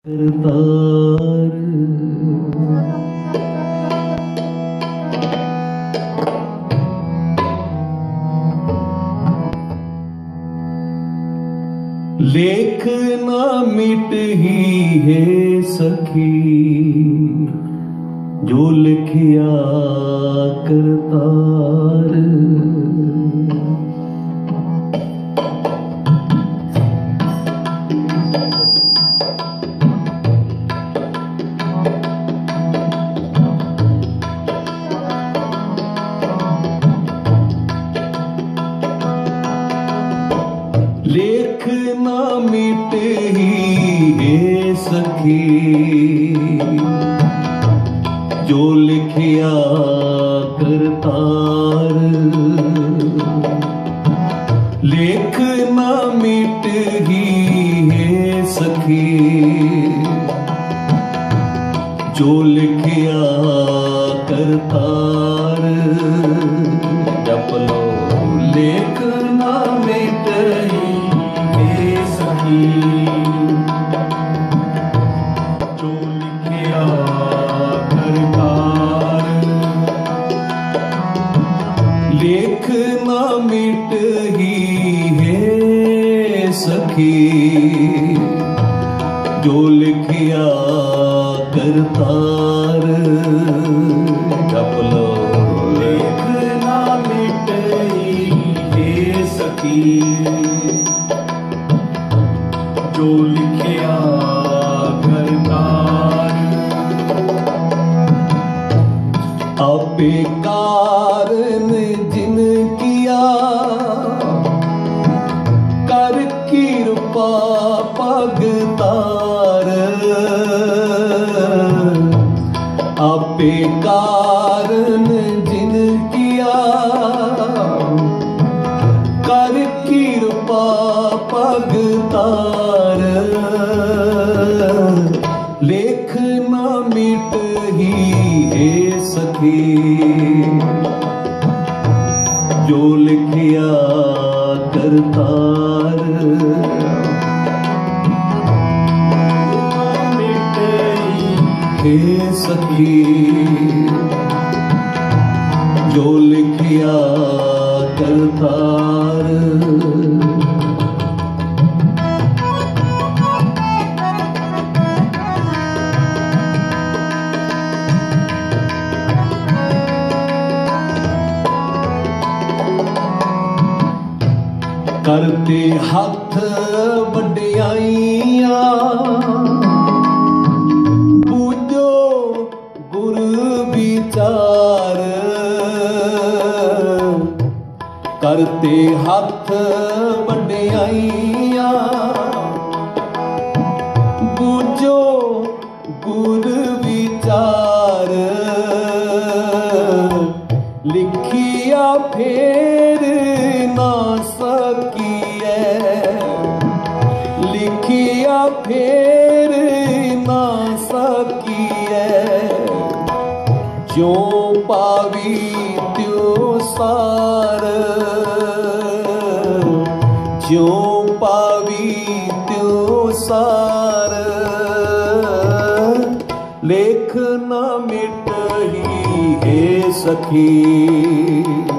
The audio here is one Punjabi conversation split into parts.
करतार लेख ना मिट ही है सखी जो लिखिया करतार। लेख ना मिट ही है सखी जो लिखिया करतार। लेख ना मिट ही है सखी जो लिखिया करतार। जप लो लेख ना मिट ही जो लिखिया करतार। लेख ना मिट ही है सखी जो लिखिया करतार। जप लो लेख ना मिट ही है सखी जो लिखिया करतार। आपे कारण जिन किया कर कृपा पगतार। आपे कारण जिन किया कर कृपा पगतार। लेख ना मिट ही है सखी जो लिखिया करतार। मिट ही है सखी जो लिखिया करतार। करते हाथ वड्याइयां पूजो गुर विचार। करते हाथ वड्याइयां पूजो गुर विचार। लिखिया फेर ना सकिए लिखिया फेर ना सकिए जो पावी त्यों सार। जो पावी त्यों सार। लेख ना मिट ही है सखी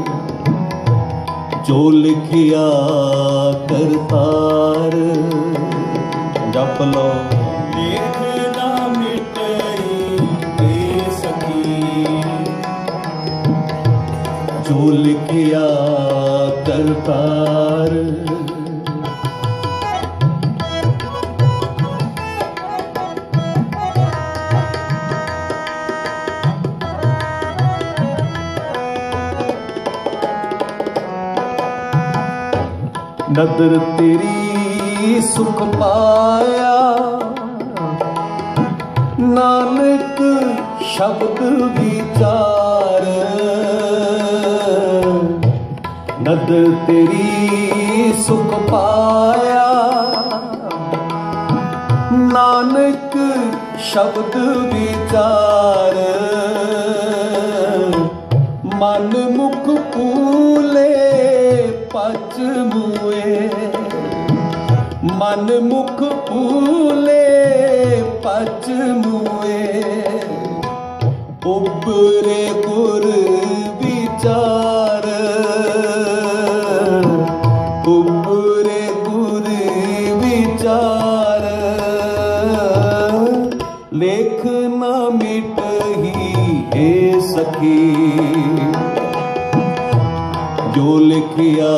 जो लिखिया करतार। जप लो लेख ना मिट ही है सखी जो लिखिया करतार। नदर तेरी सुख पाया नानक शब्द विचार। नदर तेरी सुख पाया नानक शब्द विचार। मन मुख फूले पच मुए मन मुख फूले पच मुए उबरे गुर विचार उबरे गुर विचार लेख न मिटही हे सखी जो लिखिया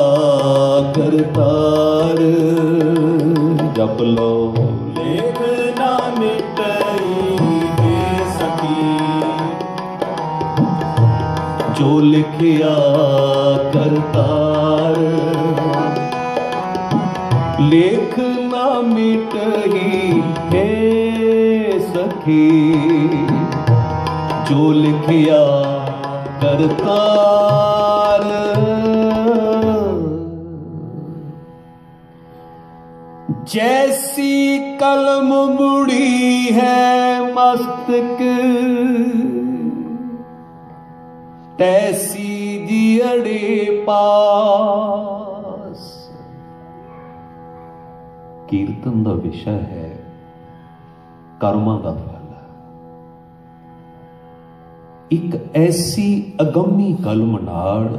करतार जप लो लेख ना मिटई हे सखी जो लिखिया करतार लेख ना मिटही हे सखी जो लिखिया करतार जैसी कलम मुड़ी है मस्तक तैसी जियड़े पास। कीर्तन का विषय है कर्मां दा फल। एक ऐसी अगम्मी कलम नाल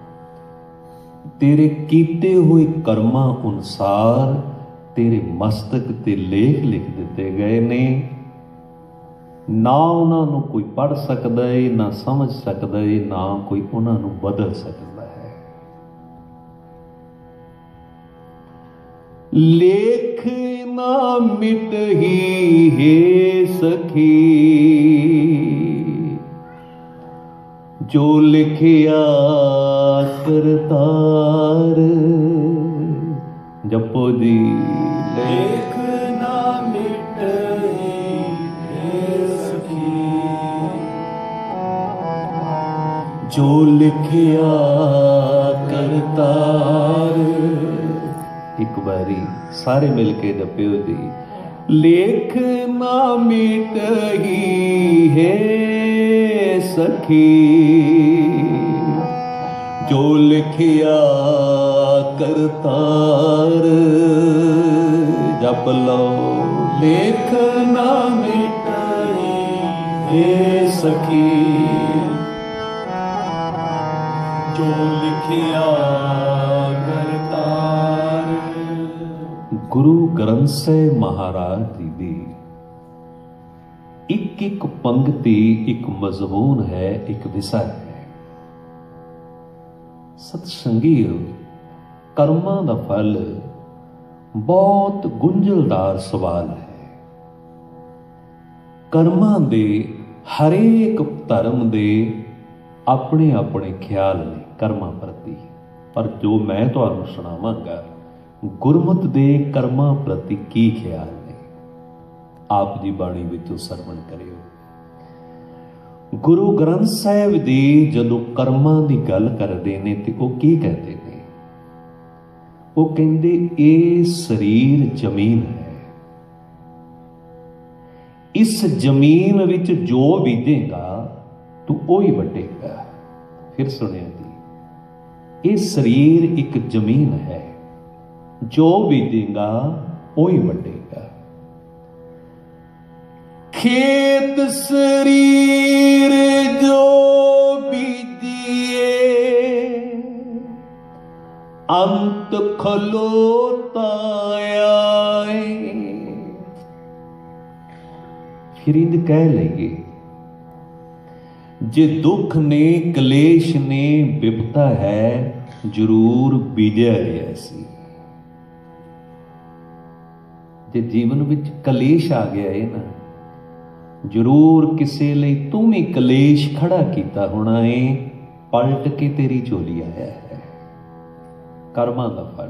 तेरे कीते हुए कर्मां अनुसार तेरे मस्तक ते लेख लिख दिते गए ने। ना उन्होंने कोई पढ़ सकता है, ना समझ सकता है, ना कोई उन्होंने बदल सकता है। लेख ना मिटही हे सखी जो लिखिया करतार। जपो जी लेख ना मिटई हे सखी जो लिखिया करतार। एक बारी सारे मिलके जपियो जी लेख ना मिटही हे सखी जो लिखिया करतार। जप लो लेख ना मिटई हे सखी जो लिखिया करतार। गुरु ग्रंथ साहिब महाराज जी दी एक एक पंक्ति एक मजमून है, एक विषय है। सतसंगीओ कर्मां दा फल बहुत गुंझलदार सवाल है। कर्मां दे हरेक धर्म दे अपने अपने ख्याल ने कर्मां प्रति, पर जो मैं तुहानूं सुणावांगा गुरमत दे कर्मां प्रति की ख्याल ने, आप जी बाणी विचों सरवण करियो। गुरु ग्रंथ साहिब जी जदों कर्मां दी गल करदे ने ते वो की कहते ने, वो कहंदे ये शरीर जमीन है, इस जमीन विच जो बीजेगा तू वही वड्डेगा। फिर सुनिया जी, ये शरीर एक जमीन है, जो बीजेगा वही वड्डेगा। खेत शरीर जो बीजिए अंत खलोता आए। फिर इंज कह लेंगे जे दुख ने कलेश ने विपता है जरूर बीजा गया सी। जे जीवन विच कलेश आ गया है ना, जरूर किसी लई तुम ही कलेश खड़ा किया होना है, पलट के तेरी झोली आया है। कर्मां दा फल।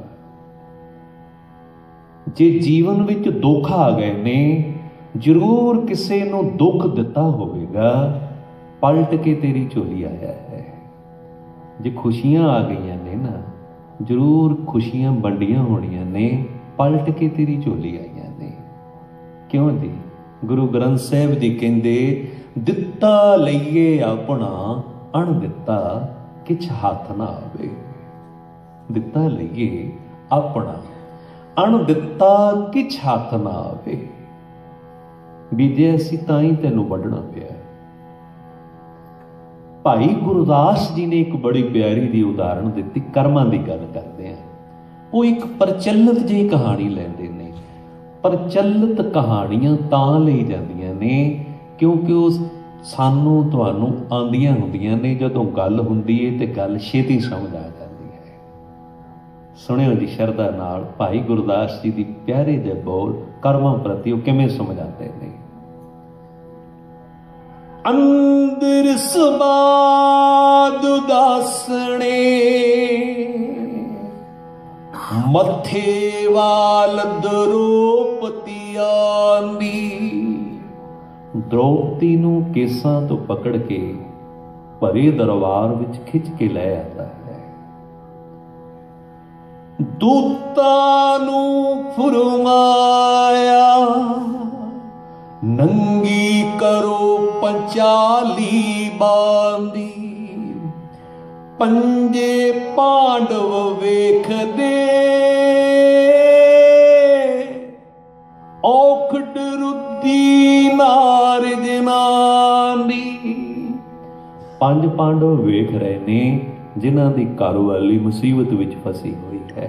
जे जीवन विच दुख आ गए ने, जरूर किसी नूं दुख दिता होवेगा, पलट के तेरी झोली आया है। जे खुशियां आ गई ने ना, जरूर खुशियां वंडियां होणियां ने, पलट के तेरी झोली आईयां ने। क्यों जी? गुरु ग्रंथ साहिब जी कहंदे दिता लईए अपना अण दिता किछ हाथ ना आवे। दिता लईए अपना अण दिता किछ हाथ ना आवे। ਬੀਜਿਆ ਸੀ ਤਾਂ ਹੀ ਤੈਨੂੰ ਵੱਢਣਾ ਪਿਆ। ਭਾਈ ਗੁਰਦਾਸ ਜੀ ਨੇ ਇੱਕ ਬੜੀ ਪਿਆਰੀ ਦੀ ਉਦਾਹਰਣ ਦਿੱਤੀ। ਕਰਮਾਂ ਦੀ ਗੱਲ ਕਰਦੇ ਆ। ਉਹ ਇੱਕ ਪ੍ਰਚਲਿਤ ਜਿਹੀ ਕਹਾਣੀ ਲੈਂਦੇ ਨੇ। ਪ੍ਰਚਲਿਤ ਕਹਾਣੀਆਂ ਤਾਂ ਲਈ ਜਾਂਦੀਆਂ ਨੇ ਕਿਉਂਕਿ ਉਹ ਸਾਨੂੰ ਤੁਹਾਨੂੰ ਆਉਂਦੀਆਂ ਹੁੰਦੀਆਂ ਨੇ। ਜਦੋਂ ਗੱਲ ਹੁੰਦੀ ਹੈ ਤੇ ਗੱਲ ਛੇਤੀ ਸਮਝ ਆ ਜਾਂਦੀ ਹੈ। ਸੁਣਿਓ ਜੀ ਸ਼ਰਧਾ ਨਾਲ ਭਾਈ ਗੁਰਦਾਸ ਜੀ ਦੀ ਪਿਆਰੇ ਜਿਹੇ ਬੋਲ ਕਰਮਾਂ ਪ੍ਰਤੀ ਉਹ ਕਿਵੇਂ ਸਮਝਾਉਂਦੇ ਨੇ। ਅੰਦਰ ਸਮਾਦ ਉਦਾਸਣੇ ਮੱਥੇ ਵਾਲ ਦਰੋਪਤੀ ਆਂਦੀ। ਦ੍ਰੋਪਦੀ ਨੂੰ ਕੇਸਾਂ ਤੋਂ ਪਕੜ ਕੇ ਭਰੇ ਦਰਬਾਰ ਵਿੱਚ ਖਿੱਚ ਕੇ ਲੈ ਆਉਂਦਾ ਹੈ। ਦੂਤਾਂ ਨੂੰ ਫੁਰਮਾਇਆ ਨੰਗੀ ਕਰੋ ਪੰਚਾਲੀ ਬਾਂਦੀ। ਪੰਜੇ ਪਾਂਡਵ ਵੇਖਦੇ ਔਖਟ ਰੁੱਦੀ ਨਾਰਦ ਨਾਂਦੀ। ਪੰਜ ਪਾਂਡਵ ਵੇਖ ਰਹੇ ਨੇ ਜਿਨ੍ਹਾਂ ਦੀ ਘਰਵਾਲੀ ਮੁਸੀਬਤ ਵਿੱਚ ਫਸੀ ਹੋਈ ਹੈ।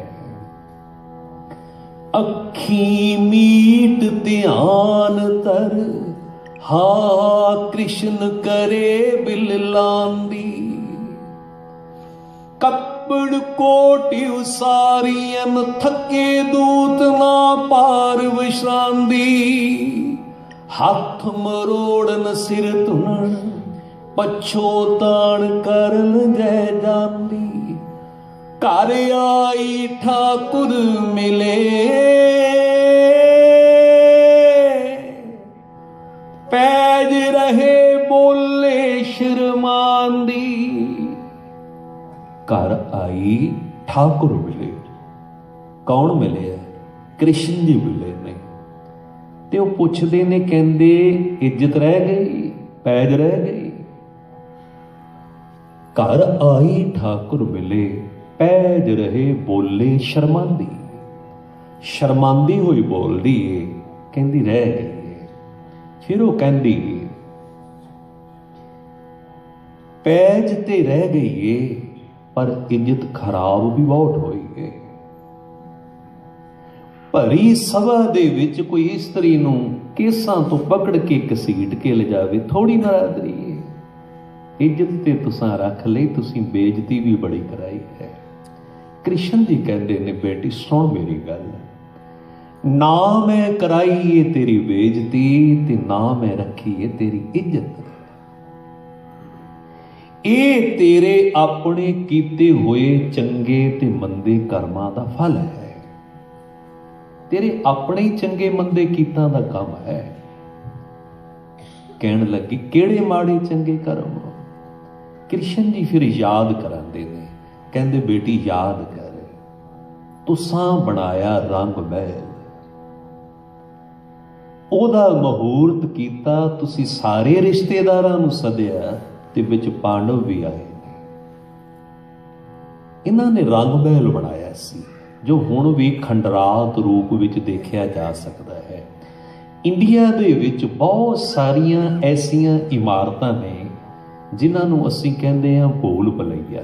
ਅੱਖੀ ਮੀਟ ਧਿਆਨ ਤਰ ਹਾ ਕ੍ਰਿਸ਼ਨ ਕਰੇ ਬਿਲ ਲਾਂਦੀ। ਕੱਪੜ ਕੋਟਿ ਉਸਾਰੀਅਨ ਥੱਕੇ ਦੂਤ ਨਾ ਪਾਰ ਵਿਸ਼ਰਾਂਦੀ। ਹੱਥ ਮਰੋੜਨ ਸਿਰ ਧੁਨਣ ਪਛੋਤਾਣ ਕਰਨ ਜੈ ਜਾਂਦੀ। ਘਰ ਆਈ ਠਾਕੁਰ ਮਿਲੇ ਪੈਜ ਰਹੇ ਬੋਲੇ ਸ਼ਰਮਾਂਦੀ। ਘਰ ਆਈ ਠਾਕੁਰ ਮਿਲੇ। ਕੌਣ ਮਿਲਿਆ? ਕ੍ਰਿਸ਼ਨ ਜੀ ਮਿਲੇ ਨੇ। ਤੇ ਉਹ ਪੁੱਛਦੇ ਨੇ, ਕਹਿੰਦੇ ਇੱਜ਼ਤ ਰਹਿ ਗਈ, ਪੈਜ ਰਹਿ ਗਈ। ਘਰ ਆਈ ਠਾਕੁਰ ਮਿਲੇ ਪੈਜ ਰਹੇ ਬੋਲੇ ਸ਼ਰਮਾਂਦੀ। ਸ਼ਰਮਾਂਦੀ ਹੋਈ ਬੋਲਦੀ ਏ, ਕਹਿੰਦੀ ਰਹਿ ਗਈ ਏ। ਫਿਰ ਉਹ ਕਹਿੰਦੀ ਪੈਜ ਤੇ ਰਹਿ ਗਈ ਏ ਪਰ ਇੱਜ਼ਤ ਖਰਾਬ ਵੀ ਬਹੁਤ ਹੋਈ ਏ। ਭਰੀ ਸਭਾ ਦੇ ਵਿੱਚ ਕੋਈ ਇਸਤਰੀ ਨੂੰ ਕੇਸਾਂ ਤੋਂ ਪਕੜ ਕੇ ਘਸੀਟ ਕੇ ਲਿਜਾਵੇ, ਥੋੜੀ ਬਰਾਦਰੀ ਏ। ਇੱਜ਼ਤ ਤੇ ਤੁਸਾਂ ਰੱਖ ਲਈ, ਤੁਸੀਂ ਬੇਇੱਜ਼ਤੀ ਵੀ ਬੜੀ ਕਰਾਈ ਹੈ। ਕ੍ਰਿਸ਼ਨ ਜੀ ਕਹਿੰਦੇ ਨੇ, ਬੇਟੀ ਸੁਣ ਮੇਰੀ ਗੱਲ, ਨਾ ਮੈਂ ਕਰਾਈ ਏ ਤੇਰੀ ਬੇਇੱਜ਼ਤੀ ਤੇ ਨਾ ਮੈਂ ਰੱਖੀ ਏ ਤੇਰੀ ਇੱਜ਼ਤ। ਇਹ ਤੇਰੇ ਆਪਣੇ ਕੀਤੇ ਹੋਏ ਚੰਗੇ ਤੇ ਮੰਦੇ ਕਰਮਾਂ ਦਾ ਫਲ ਹੈ। ਤੇਰੇ ਆਪਣੇ ਹੀ ਚੰਗੇ ਮੰਦੇ ਕੀਤਾਂ ਦਾ ਕੰਮ ਹੈ। ਕਹਿਣ ਲੱਗੀ ਕਿਹੜੇ ਮਾੜੇ ਚੰਗੇ ਕਰਮ? ਕ੍ਰਿਸ਼ਨ ਜੀ ਫਿਰ ਯਾਦ ਕਰਾਉਂਦੇ ਨੇ, ਕਹਿੰਦੇ ਬੇਟੀ ਯਾਦ ਕਰ, ਤੁਸਾਂ ਬਣਾਇਆ ਰੰਗ ਮਹਿਲ, ਉਹਦਾ ਮਹੂਰਤ ਕੀਤਾ, ਤੁਸੀਂ ਸਾਰੇ ਰਿਸ਼ਤੇਦਾਰਾਂ ਨੂੰ ਸੱਦਿਆ ਤੇ ਵਿੱਚ ਪਾਂਡਵ ਵੀ ਆਏ ਨੇ। ਇਹਨਾਂ ਨੇ ਰੰਗ ਮਹਿਲ ਬਣਾਇਆ ਸੀ ਜੋ ਹੁਣ ਵੀ ਖੰਡਰਾਤ ਰੂਪ ਵਿੱਚ ਦੇਖਿਆ ਜਾ ਸਕਦਾ ਹੈ। ਇੰਡੀਆ ਦੇ ਵਿੱਚ ਬਹੁਤ ਸਾਰੀਆਂ ਐਸੀਆਂ ਇਮਾਰਤਾਂ ਨੇ ਜਿਨ੍ਹਾਂ ਨੂੰ ਅਸੀਂ ਕਹਿੰਦੇ ਹਾਂ ਭੂਲ ਭੁਲਈਆ।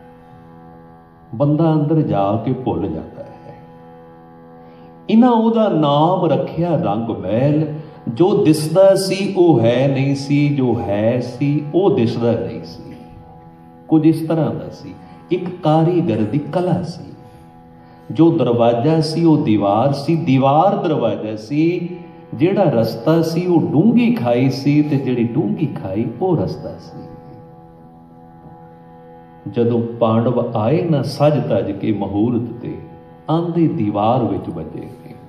ਬੰਦਾ ਅੰਦਰ ਜਾ ਕੇ ਭੁੱਲ ਜਾਂਦਾ ਹੈ। ਇਹਨਾਂ ਉਹਦਾ ਨਾਮ ਰੱਖਿਆ ਰੰਗ ਮਹਿਲ। ਜੋ ਦਿਸਦਾ ਸੀ ਉਹ ਹੈ ਨਹੀਂ ਸੀ, ਜੋ ਹੈ ਸੀ ਉਹ ਦਿਸਦਾ ਨਹੀਂ ਸੀ। ਕੁਝ ਇਸ ਤਰ੍ਹਾਂ ਦਾ ਸੀ, ਇੱਕ ਕਾਰੀਗਰ ਦੀ ਕਲਾ ਸੀ। ਜੋ ਦਰਵਾਜ਼ਾ ਸੀ ਉਹ ਦੀਵਾਰ ਸੀ, ਦੀਵਾਰ ਦਰਵਾਜ਼ਾ ਸੀ। ਜਿਹੜਾ ਰਸਤਾ ਸੀ ਉਹ ਡੂੰਘੀ ਖਾਈ ਸੀ ਤੇ ਜਿਹੜੀ ਡੂੰਘੀ ਖਾਈ ਉਹ ਰਸਤਾ ਸੀ। ਜਦੋਂ ਪਾਂਡਵ ਆਏ ਨਾ ਸਜ ਤਜ ਕੇ ਮਹੂਰਤ ਤੇ, ਆਂਦੇ ਦੀਵਾਰ ਵਿੱਚ ਵੱਜੇ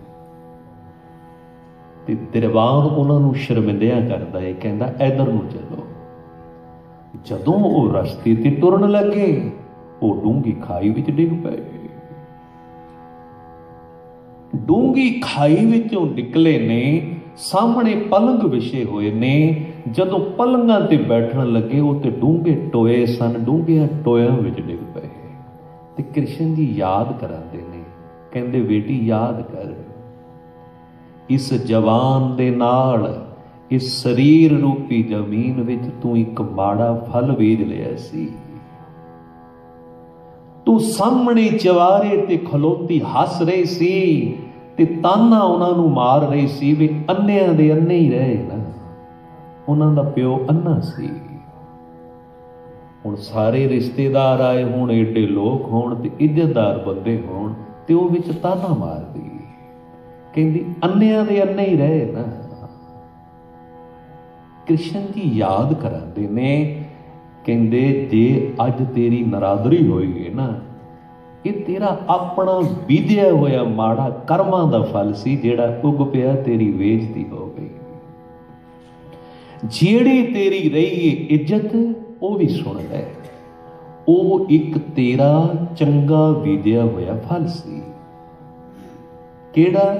ਤੇ ਦਰਬਾਰ ਉਹਨਾਂ ਨੂੰ ਸ਼ਰਮਿੰਦਿਆਂ ਕਰਦਾ ਹੈ, ਕਹਿੰਦਾ ਇੱਧਰ ਨੂੰ ਚਲੋ। ਜਦੋਂ ਉਹ ਰਸਤੇ ਤੇ ਤੁਰਨ ਲੱਗੇ ਉਹ ਡੂੰਘੀ ਖਾਈ ਵਿੱਚ ਡਿੱਗ ਪਏ। ਡੂੰਘੀ ਖਾਈ ਵਿੱਚੋਂ ਨਿਕਲੇ ਨੇ, ਸਾਹਮਣੇ ਪਲੰਗ ਵਿਛੇ ਹੋਏ ਨੇ। ਜਦੋਂ ਪਲੰਗਾਂ ਤੇ ਬੈਠਣ ਲੱਗੇ ਉਹ ਤੇ ਡੂੰਘੇ ਟੋਏ ਸਨ, ਡੂੰਘਿਆਂ ਟੋਇਆਂ ਵਿੱਚ ਡਿੱਗ ਪਏ। ਤੇ ਕ੍ਰਿਸ਼ਨ ਜੀ ਯਾਦ ਕਰਾਉਂਦੇ ਨੇ, ਕਹਿੰਦੇ ਬੇਟੀ ਯਾਦ ਕਰ, ਇਸ ਜਵਾਨ ਦੇ ਨਾਲ इस शरीर रूपी जमीन विच तू एक माड़ा फल बीज लिया सी। तू सामने चवारे ते खलोती हस रही सी ते ताना उन्हां नूं मार रही सी भी अन्नियां दे अन्ने ही रहे ना, उन्हां दा प्यो अन्ना सी। हुण सारे रिश्तेदार आए होण, एडे लोग होण ते इज्जतदार बंदे होण ते ओह विच ताना मारदी, कहंदी अन्नियां दे अन्ने ही रहे ना। कृष्ण जी याद कराते ने, कहते जे अज तेरी नरादरी होई है ना, ये तेरा अपना बीजिया होया माड़ा कर्मां दा फल सी जेड़ा उग पिया, तेरी बेइज्जती हो गई। जेड़ी तेरी रही है इज्जत वो भी सुन ले, वो एक तेरा चंगा बीजिया होया फल सी। केड़ा?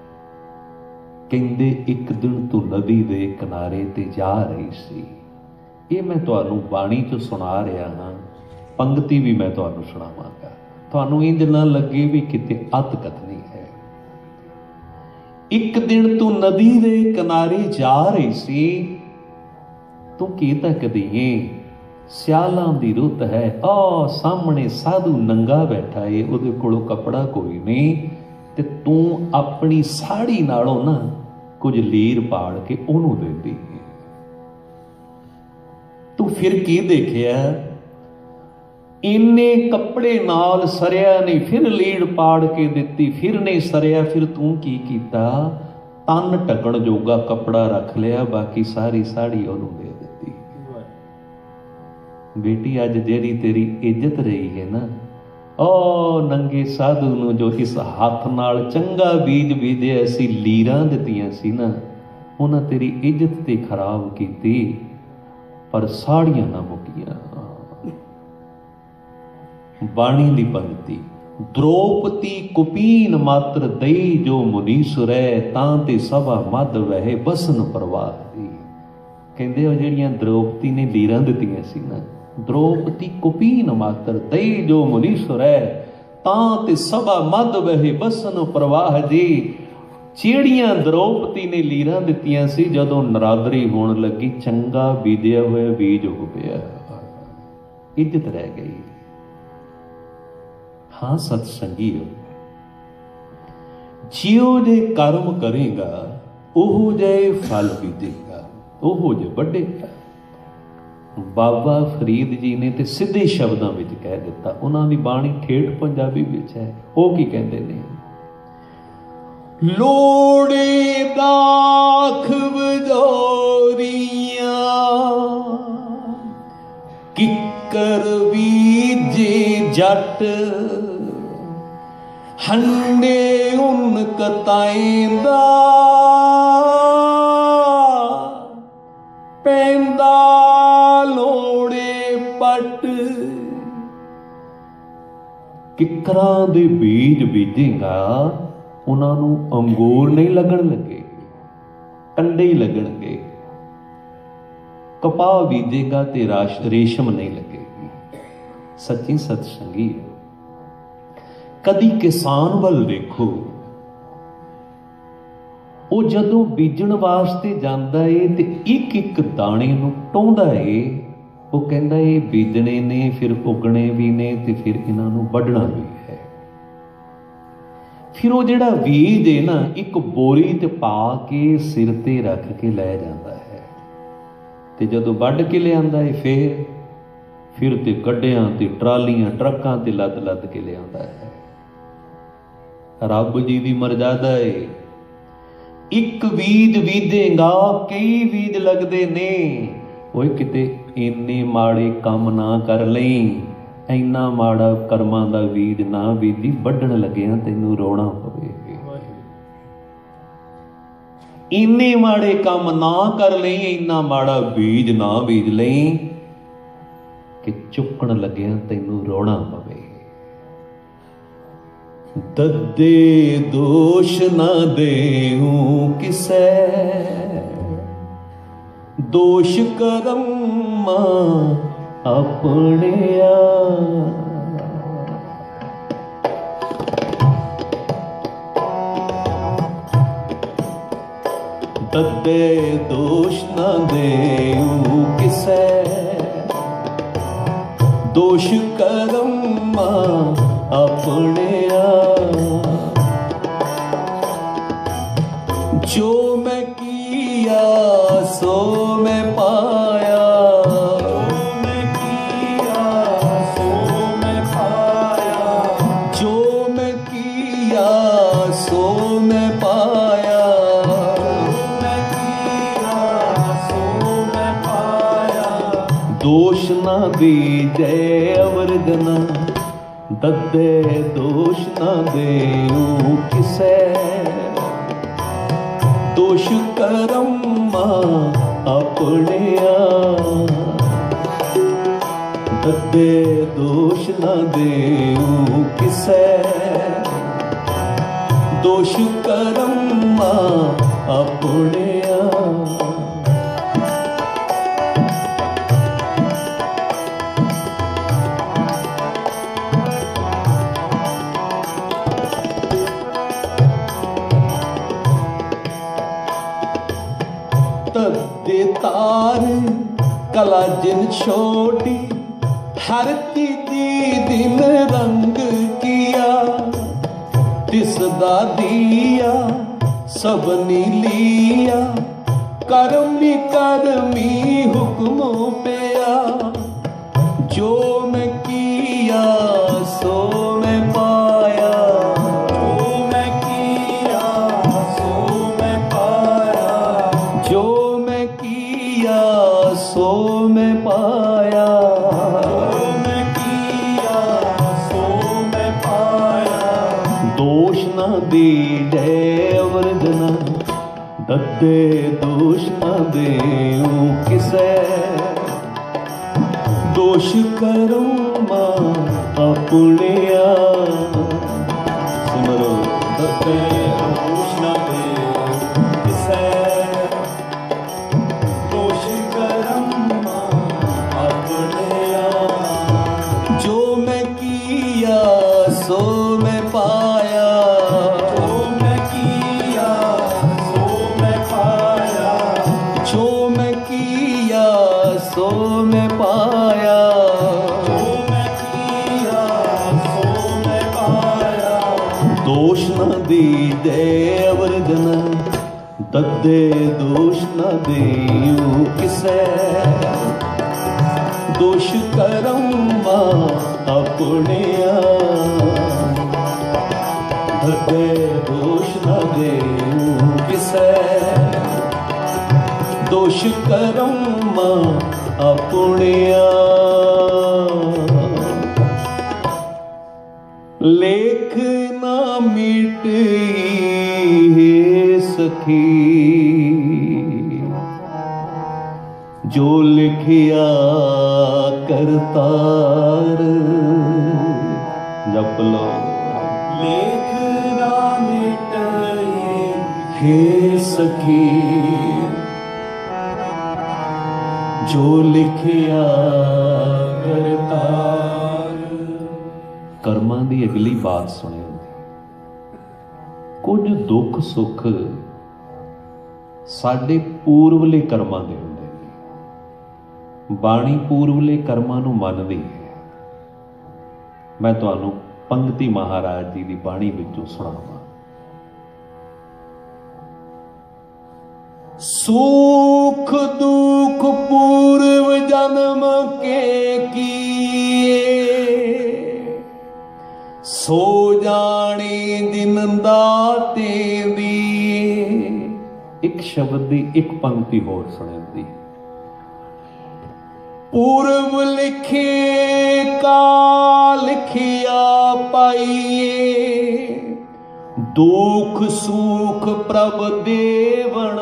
कहते एक दिन तू नदी दे किनारे ते जा रही सी। ये मैं तुहानू बाणी चो सुना रहा हाँ, पंक्ति भी मैं तुहानू सुणावांगा, तुहानू इंज ना लगे भी किते अत कथनी है। एक दिन तू नदी दे किनारे जा रही सी, तू की तकदी है? सियालां दी रुत है, आ सामने साधु नंगा बैठा है, उहदे कोलों कपड़ा कोई नहीं, ते तू अपनी साड़ी नालों ना कुछ लीर पाड़ के ओनू देती है। तू फिर की देखिया? इन्ने कपड़े नाल सरिया नहीं, फिर लीड़ पाड़ के दिती, फिर नहीं सरिया, फिर तू की कीता? तन ढकण जोगा कपड़ा रख लिया, बाकी सारी साड़ी ओनू दे दिती। बेटी अज जेरी तेरी इज्जत रही है ना, ओ नंगे साधु नूं जो इस हथ नाल चंगा बीज बीजे असी लीरां दित्तियां सी ना, उन्हां तेरी इज्जत ते खराब कीती, पर साड़ियां ना मुकियां। बाणी दी पंक्ति, द्रौपदी कुपीन मात्र दई जो मुनीसुरै, तां ते सभा मद वहे बसन प्रवाह दी। कहंदे ओ जिहड़ियां द्रौपदी ने लीरां दित्तियां सी ना, द्रौपदी कुपीन मात्र दई जो मुनीसुरै, तां ते सभा मद वहे बसन प्रवाह जी। ਜਿਹੜੀਆਂ द्रौपदी ने लीरां दित्तियां सी, जदों नरादरी होण लगी चंगा बीजिया होया बीज उग पिया, इज्जत रह गई। हाँ सतसंगीओ, जियो जे कर्म करेगा ओहो जे फल बीजेगा, ओहो जे वड्डेगा। बाबा फरीद जी ने ते सीधे शब्दां विच कह दिता, उन्हां दी बाणी ठेठ पंजाबी विच है। वो की कहंदे ने? लोड़े दाख बजोरियां किकर बीजे जट, हंडे उन कताएंदा पैंदा लोड़े पट। किकरां दे बीज बीजेगा, उन्होंने अंगूर नहीं लगन लगे, कंडे ही लगणगे। कपाह बीजेगा ते रेशम नहीं लगेगी। सच्ची सतसंगी, कदी किसान वल देखो, वो जदों बीजण वास्ते जांदा है ते एक एक दाणे नूं टोंदा है, वो कहंदा है बीजणे ने, फिर उगणे भी ने, ते फिर इन्हां नूं वढणा भी है। फिर वो जिहड़ा बीज है ना, एक बोरी ते पा के सिर ते रख के लै जाता है, ते जदों वढ के ले आंदा है फिर ते गड्डियां ते ट्रालियां ट्रकां ते लद लद के ले आंदा है। रब जी दी मर्यादा है, एक बीज बीजेगा कई बीज लगदे ने। ओए किते इन्ने माड़े काम ना कर लई, इन्ना माड़ा कर्मां दा बीज ना बीजी, वढण लगिया तैनूं रोना पवे। इन्ने माड़े काम ना कर लई, इन्ना माड़ा बीज ना बीज लई कि चुकण लगिया तैनूं रोना पवे। दद्दे दोष ना देऊं किसै, दोष करम अपने दद्दे दोष न देऊ किसै, दोष कर्मा अपने जो मैं किया सो मैं पाया, जो मैं किया सो मैं पाया, जो मैं किया सो मैं पाया, जो मैं किया सो मैं पाया। दोष न दीजे अवरगना, दद्दे दोष न देऊ किसै, दोष कर्मा अपने दद्दे दोष न देऊ किसै, दोष कर्मा अपने। दद्दे तार कला जिन छोटी, हर दी दिन रंग किया, तिसदा दिया सबनी लिया, करमी करमी हुक्म पिया, जो मैं किया सो मैं पाया, जो मैं किया सो मैं पाया, जो मैं किया सो मैं पाया, जो मैं किया सो मैं पाया। दोष न दीजे अवरगना, दद्दे दोष न देऊ किसै, दोष कर्मा अपने। सिमरो दद्दे दोष न देऊ किसै, दोष कर्मा अपने। जो मैं किया सो मैं पाया, जो मैं किया सो मैं पाया, जो मैं किया सो मैं पाया, जो मैं किया सो मैं पाया। दोष न दीजे अवरगना, दद्दे दोष न देऊ किसै, दोष कर्मा अपने। दद्दे दोष न देऊ किसै, दोष कर्मा अपने। लेख ना मिटे सखी, जो लिखिया करतार। जप लो। लेख ना मिटे हे सखी, जो लिखिया करतार। ਕਰਮਾਂ ਦੀ ਅਗਲੀ ਬਾਤ ਸੁਣਿਓ। ਕੁਝ ਦੁੱਖ ਸੁੱਖ ਸਾਡੇ ਪੂਰਵਲੇ ਕਰਮਾਂ ਦੇ ਹੁੰਦੇ ਨੇ। ਬਾਣੀ ਪੂਰਵਲੇ ਕਰਮਾਂ ਨੂੰ ਮੰਨਦੀ ਹੈ। ਮੈਂ ਤੁਹਾਨੂੰ ਪੰਗਤੀ ਮਹਾਰਾਜ ਜੀ ਦੀ ਬਾਣੀ ਵਿੱਚੋਂ ਸੁਣਾਵਾਂ। सुख दुख पूर्व जन्म के किए, सो जाने दिन दाते दिए। एक शब्द दी एक पंक्ति होर सुने दी। पूर्व लिखे का लिखिया पाइए, दुख सुख प्रभ देवनहार।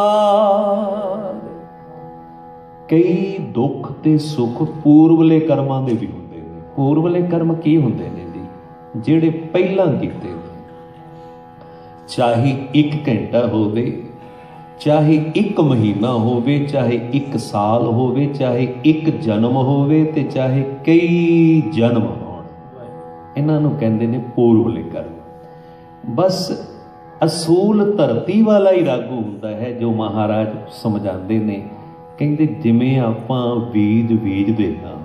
कई दुख ते सुख पूर्वले कर्मां दे भी हुंदे ने। पूर्वले कर्म की हुंदे ने जी? जिहड़े पहिलां कीते ने। चाहे 1 घंटा होवे, चाहे 1 महीना होवे, चाहे 1 साल होवे, चाहे 1 जन्म होवे ते चाहे कई जन्म होण, इन्हां नूं कहंदे ने पूर्वले कर्म। बस ਅਸੂਲ ਧਰਤੀ ਵਾਲਾ ਹੀ ਰਾਗੂ ਹੁੰਦਾ ਹੈ ਜੋ ਮਹਾਰਾਜ ਸਮਝਾਉਂਦੇ ਨੇ। ਕਹਿੰਦੇ ਜਿਵੇਂ ਆਪਾਂ ਬੀਜ ਬੀਜਦੇ ਹਾਂ,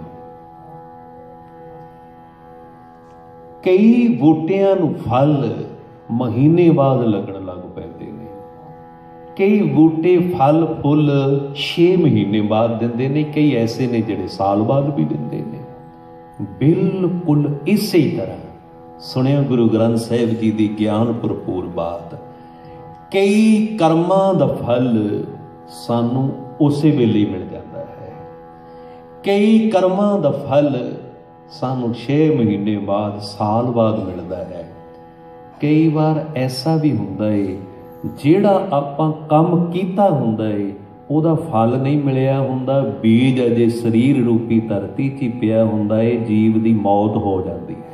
ਕਈ ਬੂਟਿਆਂ ਨੂੰ ਫਲ ਮਹੀਨੇ ਬਾਅਦ ਲੱਗਣ ਲੱਗ ਪੈਂਦੇ ਨੇ, ਕਈ ਬੂਟੇ ਫਲ ਫੁੱਲ 6 ਮਹੀਨੇ ਬਾਅਦ ਦਿੰਦੇ ਨੇ, ਕਈ ਐਸੇ ਨੇ ਜਿਹੜੇ ਸਾਲ ਬਾਅਦ ਵੀ ਦਿੰਦੇ ਨੇ। ਬਿਲਕੁਲ ਇਸੇ ਤਰ੍ਹਾਂ ਸੁਣਿਆ ਗੁਰੂ ਗ੍ਰੰਥ ਸਾਹਿਬ ਜੀ ਦੀ ਗਿਆਨ ਭਰਪੂਰ ਬਾਤ। ਕਈ ਕਰਮਾਂ ਦਾ ਫਲ ਸਾਨੂੰ ਉਸੇ ਵੇਲੇ ਹੀ ਮਿਲ ਜਾਂਦਾ ਹੈ, ਕਈ ਕਰਮਾਂ ਦਾ ਫਲ ਸਾਨੂੰ 6 ਮਹੀਨੇ ਬਾਅਦ ਸਾਲ ਬਾਅਦ ਮਿਲਦਾ ਹੈ। ਕਈ ਵਾਰ ਐਸਾ ਵੀ ਹੁੰਦਾ ਏ ਜਿਹੜਾ ਆਪਾਂ ਕੰਮ ਕੀਤਾ ਹੁੰਦਾ ਏ ਉਹਦਾ ਫਲ ਨਹੀਂ ਮਿਲਿਆ ਹੁੰਦਾ, ਬੀਜ ਅਜੇ ਸਰੀਰ ਰੂਪੀ ਧਰਤੀ 'ਚ ਹੀ ਪਿਆ ਹੁੰਦਾ ਏ, ਜੀਵ ਦੀ ਮੌਤ ਹੋ ਜਾਂਦੀ ਹੈ।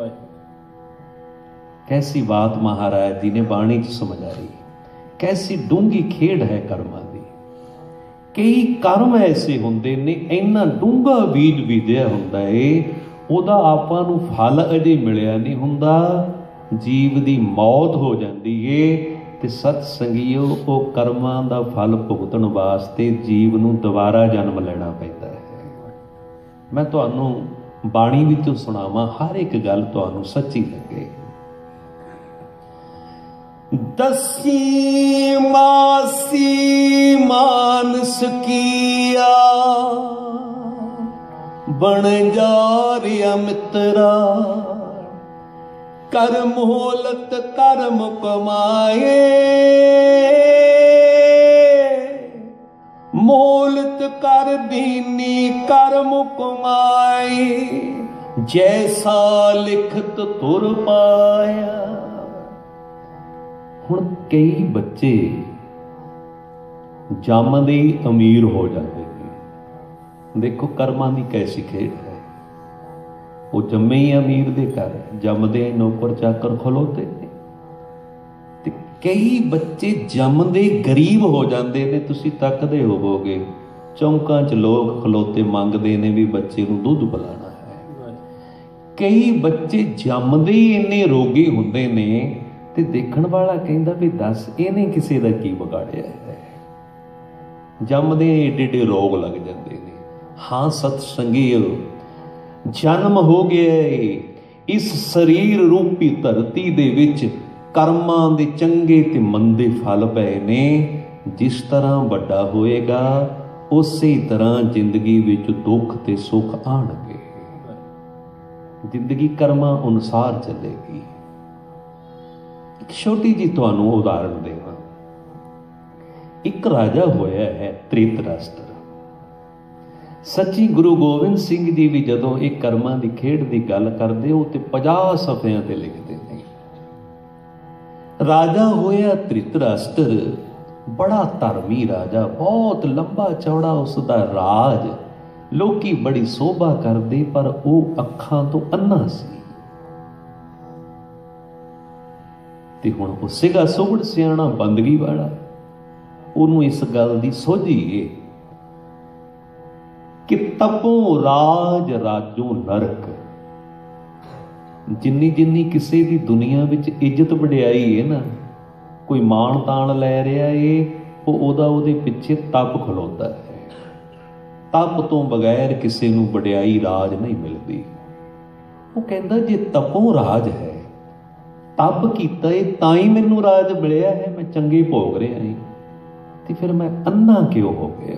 ਕੈਸੀ ਬਾਤ ਮਹਾਰਾਜ ਜੀ ਨੇ ਬਾਣੀ 'ਚ ਸਮਝਾਈ, ਕੈਸੀ ਡੂੰਘੀ ਖੇਡ ਹੈ ਕਰਮਾਂ ਦੀ। ਕਈ ਕਰਮ ਐਸੇ ਹੁੰਦੇ ਨੇ, ਇੰਨਾ ਡੂੰਘਾ ਬੀਜ ਬੀਜਿਆ ਹੁੰਦਾ ਏ, ਉਹਦਾ ਆਪਾਂ ਨੂੰ ਫਲ ਅਜੇ ਮਿਲਿਆ ਨਹੀਂ ਹੁੰਦਾ, ਜੀਵ ਦੀ ਮੌਤ ਹੋ ਜਾਂਦੀ ਏ। ਤੇ ਸਤ ਸੰਗੀਓ, ਉਹ ਕਰਮਾਂ ਦਾ ਫਲ ਭੁਗਤਣ ਵਾਸਤੇ ਜੀਵ ਨੂੰ ਦੁਬਾਰਾ ਜਨਮ ਲੈਣਾ ਪੈਂਦਾ ਹੈ। ਮੈਂ ਤੁਹਾਨੂੰ ਬਾਣੀ ਵਿੱਚੋਂ ਸੁਣਾਵਾਂ, ਹਰ ਇੱਕ ਗੱਲ ਤੁਹਾਨੂੰ ਸੱਚੀ ਲੱਗੇ। ਦਸੀ ਮਾਸੀ ਮਾਨਸ ਕੀਆ, ਬਣ ਜਾਰਿਆ ਮਿੱਤਰਾ, ਕਰ ਮੋਹਲਤ ਕਰਮ ਕਮਾਏ, ਮੋਹਲਤ ਕਰ ਦੀਨੀ ਕਰਮ ਕਮਾਏ, ਜੈਸਾ ਲਿਖਤ ਤੁਰ ਪਾਇਆ। ਹੁਣ ਕਈ ਬੱਚੇ ਜੰਮਦੇ ਹੀ ਅਮੀਰ ਹੋ ਜਾਂਦੇ ਨੇ। ਦੇਖੋ ਕਰਮਾਂ ਦੀ ਕੈਸੀ ਖੇਡ ਹੈ। ਉਹ ਜੰਮੇ ਹੀ ਅਮੀਰ ਦੇ ਘਰ, ਜੰਮਦੇ ਨੌਕਰ ਚਾਕਰ ਖਲੋਤੇ ਨੇ। ਤੇ ਕਈ ਬੱਚੇ ਜੰਮਦੇ ਗਰੀਬ ਹੋ ਜਾਂਦੇ ਨੇ। ਤੁਸੀਂ ਤੱਕਦੇ ਹੋਵੋਗੇ ਚੌਂਕਾਂ 'ਚ ਲੋਕ ਖਲੋਤੇ ਮੰਗਦੇ ਨੇ ਵੀ ਬੱਚੇ ਨੂੰ ਦੁੱਧ ਪਿਲਾਉਣਾ ਹੈ। ਕਈ ਬੱਚੇ ਜੰਮਦੇ ਹੀ ਇੰਨੇ ਰੋਗੀ ਹੁੰਦੇ ਨੇ ਤੇ ਦੇਖਣ ਵਾਲਾ ਕਹਿੰਦਾ ਵੀ ਦੱਸ ਇਹਨੇ ਕਿਸੇ ਦਾ ਕੀ ਵਿਗਾੜਿਆ ਹੈ। ਜੰਮਦੇ ਏਡੇ ਏਡੇ ਰੋਗ ਲੱਗ ਜਾਂਦੇ ਨੇ। ਹਾਂ ਸਤ ਸੰਗੀਓ, ਜਨਮ ਹੋ ਗਿਆ ਇਸ ਸਰੀਰ ਰੂਪੀ ਧਰਤੀ ਦੇ ਵਿੱਚ, ਕਰਮਾਂ ਦੇ ਚੰਗੇ ਤੇ ਮੰਦੇ ਫਲ ਪਏ ਨੇ। ਜਿਸ ਤਰ੍ਹਾਂ ਵੱਡਾ ਹੋਏਗਾ ਉਸੇ ਤਰ੍ਹਾਂ ਜ਼ਿੰਦਗੀ ਵਿੱਚ ਦੁੱਖ ਤੇ ਸੁੱਖ ਆਉਣਗੇ। ਜ਼ਿੰਦਗੀ ਕਰਮਾਂ ਅਨੁਸਾਰ ਚੱਲੇਗੀ। ਇੱਕ ਛੋਟੀ ਜੀ ਤੁਹਾਨੂੰ ਉਦਾਹਰਣ ਦੇਵਾਂ। ਇੱਕ ਰਾਜਾ ਹੋਇਆ ਹੈ ਧ੍ਰਿਤਰਾਸ਼ਟਰ। ਸੱਚੀ ਗੁਰੂ ਗੋਬਿੰਦ ਸਿੰਘ ਜੀ ਵੀ ਜਦੋਂ ਇਹ ਕਰਮਾਂ ਦੀ ਖੇਡ ਦੀ ਗੱਲ ਕਰਦੇ ਉਹ ਤੇ 50 ਸਫ਼ਿਆਂ ਤੇ ਲਿਖਦੇ ਨੇ। ਰਾਜਾ ਹੋਇਆ ਧ੍ਰਿਤਰਾਸ਼ਟਰ, ਬੜਾ ਧਰਮੀ ਰਾਜਾ, ਬਹੁਤ ਲੰਬਾ ਚੌੜਾ ਉਸ ਦਾ ਰਾਜ, ਲੋਕੀ ਬੜੀ ਸੋਭਾ ਕਰਦੇ, ਪਰ ਉਹ ਅੱਖਾਂ ਤੋਂ ਅੰਨਾ ਸੀ। ਤੇ ਹੁਣ ਉਹ ਸੀਗਾ ਸੋਹੜ ਸਿਆਣਾ ਬੰਦਗੀ ਵਾਲਾ। ਉਹਨੂੰ ਇਸ ਗੱਲ ਦੀ ਸੋਝੀ ਏ ਕਿ ਤਪੋ ਰਾਜ ਰਾਜੋ ਨਰਕ। ਜਿੰਨੀ ਜਿੰਨੀ ਕਿਸੇ ਦੀ ਦੁਨੀਆ ਵਿੱਚ ਇੱਜ਼ਤ ਵਡਿਆਈ ਹੈ ਨਾ, ਕੋਈ ਮਾਣ ਤਾਣ ਲੈ ਰਿਹਾ ਏ, ਉਹਦੇ ਪਿੱਛੇ ਤਪ ਖਲੋਤਾ ਹੈ। ਤਪ ਤੋਂ ਬਗੈਰ ਕਿਸੇ ਨੂੰ ਵਡਿਆਈ ਰਾਜ ਨਹੀਂ ਮਿਲਦੀ। ਉਹ ਕਹਿੰਦਾ ਜੇ ਤਪੋ ਰਾਜ ਹੈ, ਤਪ ਕੀਤਾ ਏ ਤਾਂ ਹੀ ਮੈਨੂੰ ਰਾਜ ਮਿਲਿਆ ਹੈ, ਮੈਂ ਚੰਗੇ ਭੋਗ ਰਿਹਾ ਏ, ਤੇ ਫਿਰ ਮੈਂ ਅੰਨਾ ਕਿਉਂ ਹੋ ਗਿਆ।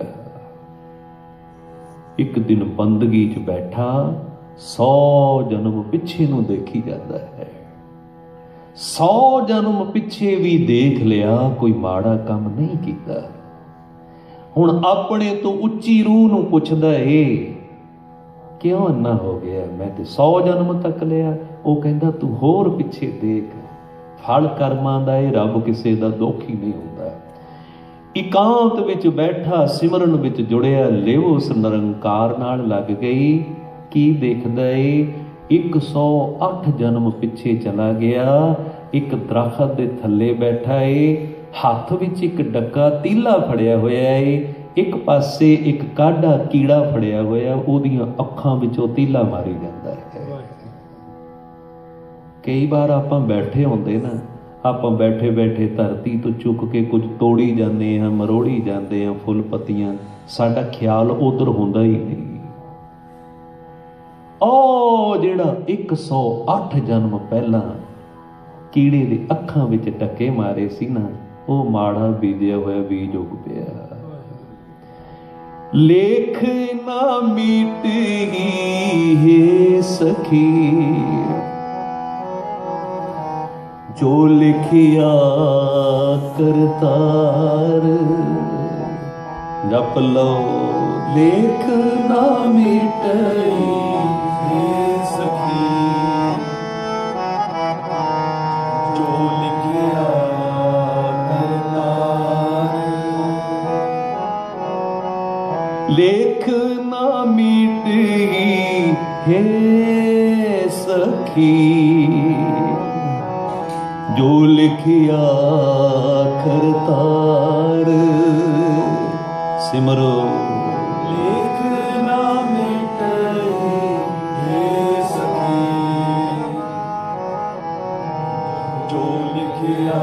ਇੱਕ ਦਿਨ ਬੰਦਗੀ 'ਚ ਬੈਠਾ 100 ਜਨਮ ਪਿੱਛੇ ਨੂੰ ਦੇਖੀ ਜਾਂਦਾ ਹੈ। 100 ਜਨਮ ਪਿੱਛੇ ਵੀ ਦੇਖ ਲਿਆ, ਕੋਈ ਮਾੜਾ ਕੰਮ ਨਹੀਂ ਕੀਤਾ। ਹੁਣ ਆਪਣੇ ਤੋਂ ਉੱਚੀ ਰੂਹ ਨੂੰ ਪੁੱਛਦਾ ਏ ਕਿਉਂ ਅੰਨਾ ਹੋ ਗਿਆ, ਮੈਂ ਤੇ 100 ਜਨਮ ਤੱਕ ਲਿਆ। ਉਹ ਕਹਿੰਦਾ ਤੂੰ ਹੋਰ ਪਿੱਛੇ ਦੇਖ, ਫਲ ਕਰਮਾਂ ਦਾ ਇਹ ਰੱਬ ਕਿਸੇ ਦਾ ਦੋਖੀ ਨਹੀਂ ਹੁੰਦਾ। ਇਕਾਂਤ ਵਿੱਚ ਬੈਠਾ ਸਿਮਰਨ ਵਿੱਚ ਜੁੜਿਆ, ਲਿਵ ਉਸ ਨਿਰੰਕਾਰ ਨਾਲ ਲੱਗ ਗਈ। ਕੀ ਦੇਖਦਾ ਏ 108 ਜਨਮ ਪਿੱਛੇ ਚਲਾ ਗਿਆ। ਇੱਕ ਦਰਖਤ ਦੇ ਥੱਲੇ ਬੈਠਾ ਏ, ਹੱਥ ਵਿੱਚ ਇੱਕ ਡੱਕਾ ਤੀਲਾ ਫੜਿਆ ਹੋਇਆ ਏ, ਇੱਕ ਪਾਸੇ ਇੱਕ ਕਾਢਾ ਕੀੜਾ ਫੜਿਆ ਹੋਇਆ, ਉਹਦੀਆਂ ਅੱਖਾਂ ਵਿੱਚੋਂ ਤੀਲਾ ਮਾਰੀ ਜਾਂਦਾ ਹੈ। ਕਈ ਵਾਰ ਆਪਾਂ ਬੈਠੇ ਹੁੰਦੇ ਨਾ, ਆਪਾਂ ਬੈਠੇ ਬੈਠੇ ਧਰਤੀ ਤੋਂ ਚੁੱਕ ਕੇ ਕੁਝ ਤੋੜੀ ਜਾਂਦੇ ਹਾਂ, ਮਰੋੜੀ ਜਾਂਦੇ ਹਾਂ ਫੁੱਲ ਪੱਤੀਆਂ, ਸਾਡਾ ਖਿਆਲ ਉਧਰ ਹੁੰਦਾ ਹੀ ਨਹੀਂ। ਉਹ ਜਿਹੜਾ 108 ਜਨਮ ਪਹਿਲਾਂ ਕੀੜੇ ਦੇ ਅੱਖਾਂ ਵਿੱਚ ਟੱਕੇ ਮਾਰੇ ਸੀ ਨਾ, ਉਹ ਮਾੜਾ ਬੀਜਿਆ ਹੋਇਆ ਬੀਜ ਉੱਗ ਪਿਆ। ਲੇਖ ਨਾ ਮੀਟੇਗੀ ਹੈ ਸਖੀ, ਜੋ ਲਿਖਿਆ ਕਰਤਾਰ। ਜਪ ਲਓ ਲੇਖ ਨਾ ਮੀਟੇਗੀ ਹੈ ਸਖੀ, ਜੋ ਲਿਖਿਆ ਕਰਤਾਰ। ਲੇਖ ਨਾ ਮੀਟੇਗੀ ਹੈ ਸਖੀ, ਜੋ ਲਿਖਿਆ ਕਰਤਾਰ। ਸਿਮਰੋ ਲੇਖ ਨਾ ਮਿਟੇਗੀ ਹੈ ਸਖੀ, ਜੋ ਲਿਖਿਆ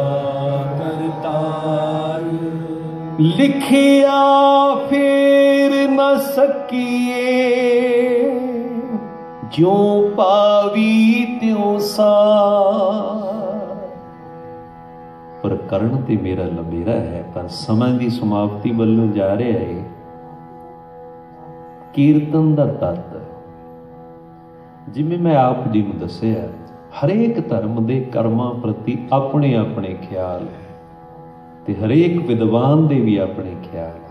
ਕਰਤਾਰ। ਲਿਖਿਆ ਫੇਰ न ਸਕੀਏ, ਜਿਉਂ ਪਾਵੀ ਤਿਉਂ ਸਾਰ। ਪਰ ਕਰਨ ਤੇ ਮੇਰਾ ਲੰਬੇਰਾ ਹੈ, ਪਰ ਸਮਾਂ ਦੀ ਸਮਾਪਤੀ ਵੱਲੋਂ ਜਾ ਰਿਹਾ ਹੈ। ਕੀਰਤਨ ਦਾ ਤੱਤ, ਜਿਵੇਂ ਮੈਂ ਆਪ ਜੀ ਨੂੰ ਦੱਸਿਆ, ਹਰੇਕ ਧਰਮ ਦੇ ਕਰਮਾਂ ਪ੍ਰਤੀ ਆਪਣੇ ਆਪਣੇ ਖਿਆਲ ਹੈ ਤੇ ਹਰੇਕ ਵਿਦਵਾਨ ਦੇ ਵੀ ਆਪਣੇ ਖਿਆਲ ਹੈ।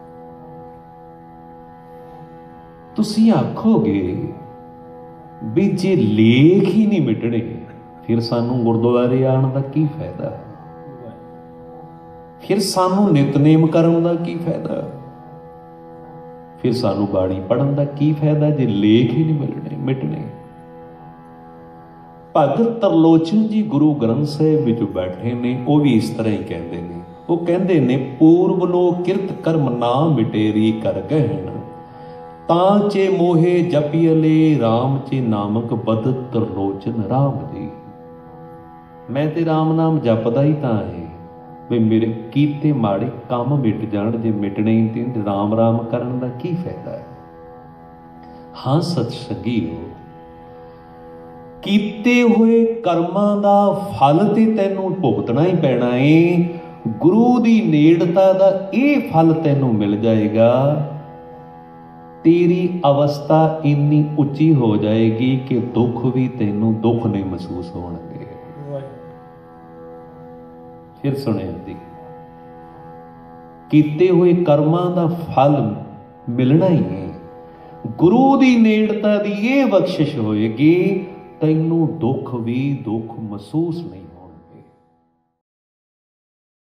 ਤੁਸੀਂ ਆਖੋਗੇ ਵੀ ਜੇ ਲੇਖ ਹੀ ਨਹੀਂ ਮਿਟਣੇ, ਫਿਰ ਸਾਨੂੰ ਗੁਰਦੁਆਰੇ ਆਉਣ ਦਾ ਕੀ ਫਾਇਦਾ? ਫਿਰ ਸਾਨੂੰ ਨਿਤਨੇਮ ਕਰਨ ਦਾ ਕੀ ਫਾਇਦਾ? ਫਿਰ ਸਾਨੂੰ ਬਾਣੀ ਪੜ੍ਹਨ ਦਾ ਕੀ ਫਾਇਦਾ ਜੇ ਲੇਖ ਹੀ ਨਹੀਂ ਮਿਟਣੇ? ਭਗਤ ਤਰਲੋਚਨ ਜੀ ਗੁਰੂ ਗ੍ਰੰਥ ਸਾਹਿਬ ਵਿੱਚ ਬੈਠੇ ਨੇ, ਉਹ ਵੀ ਇਸ ਤਰ੍ਹਾਂ ਹੀ ਕਹਿੰਦੇ ਨੇ। ਉਹ ਕਹਿੰਦੇ ਨੇ, ਪੂਰਬ ਲੋ ਕਿਰਤ ਕਰਮ ਨਾ ਮਿਟੇਰੀ ਕਰ ਗਹਿਣ, ਤਾਂ ਚੇ ਮੋਹੇ ਜਪੀਲੇ ਰਾਮ ਚੇ ਨਾਮਕ ਬਦ ਤਰਲੋਚਨ ਰਾਮ ਜੀ। ਮੈਂ ਤੇ ਰਾਮ ਨਾਮ ਜਪਦਾ ਹੀ ਤਾਂ ਹੈ ਵੀ ਮੇਰੇ ਕੀਤੇ ਮਾੜੇ ਕੰਮ ਮਿਟ ਜਾਣ। ਜੇ ਮਿਟਣੇ ਹੀ ਤੇ ਰਾਮ ਰਾਮ ਕਰਨ ਦਾ ਕੀ ਫਾਇਦਾ ਹੈ? ਹਾਂ ਸਤ ਸੰਗੀਓ, ਕੀਤੇ ਹੋਏ ਕਰਮਾਂ ਦਾ ਫਲ ਤੇ ਤੈਨੂੰ ਭੁਗਤਣਾ ਹੀ ਪੈਣਾ ਏ। ਗੁਰੂ ਦੀ ਨੇੜਤਾ ਦਾ ਇਹ ਫਲ ਤੈਨੂੰ ਮਿਲ ਜਾਏਗਾ। ਤੇਰੀ ਅਵਸਥਾ ਇੰਨੀ ਉੱਚੀ ਹੋ ਜਾਏਗੀ ਕਿ ਦੁੱਖ ਵੀ ਤੈਨੂੰ ਦੁੱਖ ਨਹੀਂ ਮਹਿਸੂਸ ਹੋਣਗੇ। ਫਿਰ ਸੁਣਿਆ ਜੀ, ਕੀਤੇ ਹੋਏ ਕਰਮਾਂ ਦਾ ਫਲ ਮਿਲਣਾ ਹੀ ਹੈ। ਗੁਰੂ ਦੀ ਨੇੜਤਾ ਦੀ ਇਹ ਬਖਸ਼ਿਸ਼ ਹੋਏਗੀ, ਤੈਨੂੰ ਦੁੱਖ ਵੀ ਦੁੱਖ ਮਹਿਸੂਸ ਨਹੀਂ